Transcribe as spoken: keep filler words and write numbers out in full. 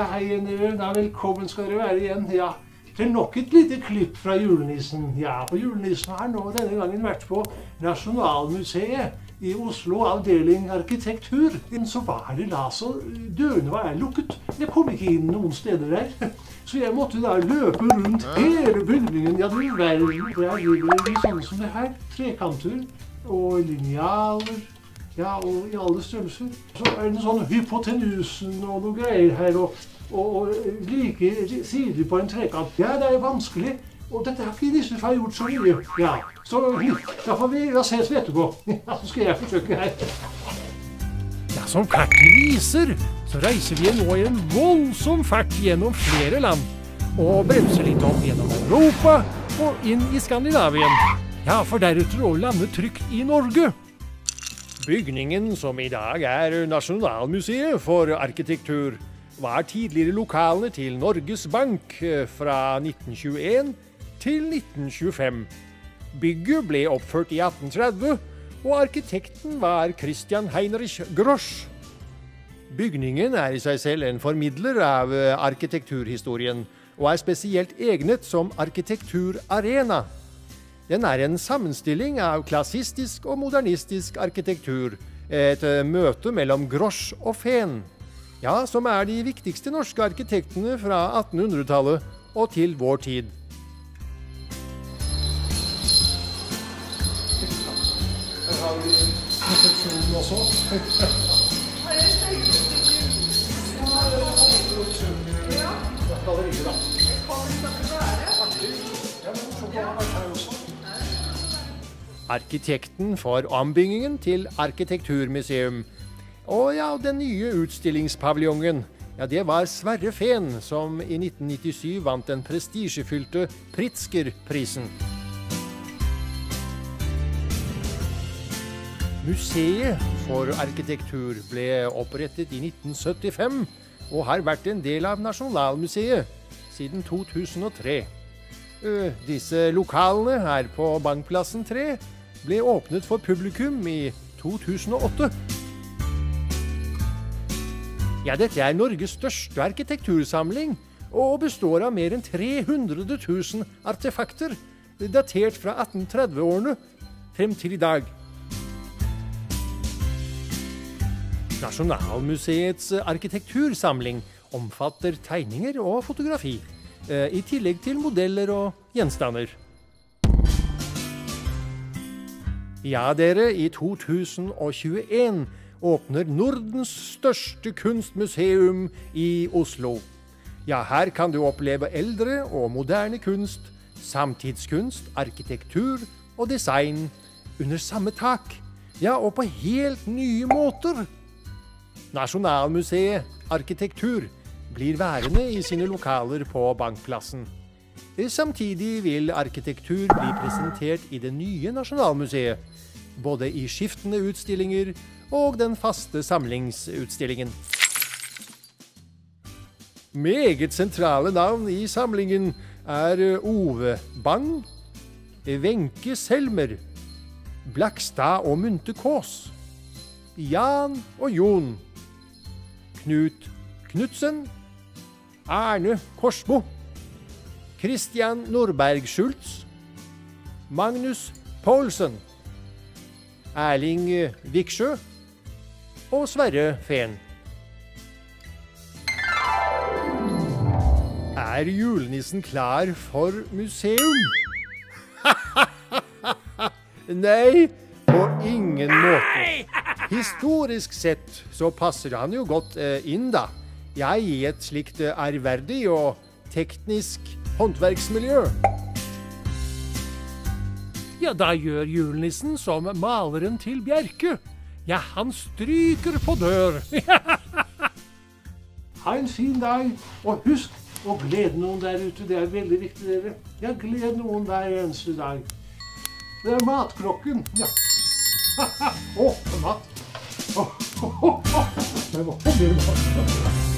Ja, hei igjen dere. Da, velkommen skal dere være igjen. Ja, til nok et lite klipp fra julenissen. Ja, for julenissen har nå denne gangen vært på Nasjonalmuseet i Oslo, avdeling arkitektur. Så var det da så dørene var lukket. Jeg kom ikke inn noen steder der. Så jeg måtte da løpe rundt hele bygningen. Ja, du verden. Der ligger det sånn som det her. Trekanter og linealer. Ja, og i alle størrelser. Så er det en sånn hypotenusen og noe greier her, og, og, og like sider på en trekant. Ja, det er vanskelig, og dette har ikke disse far gjort så mye. Ja, så da får vi da ses vi etterpå. Ja, så skal jeg forsøke her. Ja, som kartet viser, så reiser vi nå i en voldsom fart gjennom flere land, og bremser litt opp gjennom Europa og inn i Skandinavien. Ja, for deretter å lande trygt i Norge. Bygningen som i dag er Nasjonalmuseet for arkitektur, var tidligere lokalene til Norges Bank fra nitten tjueen til nitten tjuefem. Bygget ble oppført i atten tretti, og arkitekten var Christian Heinrich Grosch. Bygningen er i seg selv en formidler av arkitekturhistorien, og er spesielt egnet som arkitekturarena. Den er en sammenstilling av klassistisk og modernistisk arkitektur, et møte mellom Grosch og Fehn, ja, som er de viktigste norske arkitektene fra attenhundretallet og til vår tid. Her har vi resepsjonen også. Her er det galleriet da. Ja, men så kan man her også. Arkitekten for ombyggingen til Arkitekturmuseum. Og ja, den nye utstillingspaviljongen, ja, det var Sverre Fehn, som i nitten nittisyv vant den prestisjefylte Pritzker-prisen. Museet for arkitektur ble opprettet i nitten syttifem, og har vært en del av Nasjonalmuseet siden to tusen og tre. Disse lokalene her på Bankplassen tre ble åpnet for publikum i to tusen og åtte. Ja, dette er Norges største arkitektursamling, og består av mer enn tre hundre tusen artefakter, datert fra atten tretti-årene frem til i dag. Nasjonalmuseets arkitektursamling omfatter tegninger og fotografi, i tillegg til modeller og gjenstander. Ja, dere, i to tusen og tjueen åpner Nordens største kunstmuseum i Oslo. Ja, her kan du oppleve eldre og moderne kunst, samtidskunst, arkitektur og design under samme tak. Ja, og på helt nye måter. Nasjonalmuseet Arkitektur blir værende i sine lokaler på Bankplassen. Samtidig vil arkitektur bli presentert i det nye Nasjonalmuseet, både i skiftende utstillinger og den faste samlingsutstillingen. Meget sentrale navn i samlingen er Ove Bang, Wenche Selmer, Blakstad og Munthe Kaas, Jan og Jon, Knut Knudsen, Arne Korsbo, Christian Norberg Schultz, Magnus Poulsen, Erling Viksjø og Sverre Fehn. Er julenissen klar for museum? Nei, på ingen måte. Historisk sett så passer han jo godt inn da. Jeg i et slikt ærverdig og teknisk håndverksmiljø. Ja, da gjør julenissen som maleren til Bjerke. Ja, han stryker på dør. Ha en fin dag, og husk å glede noen der ute. Det er veldig viktig, dere. Ja, gled noen hver eneste dag. Det er matklokken. Ja. Åh, mat. Åh, åh, åh, åh. Det var mat.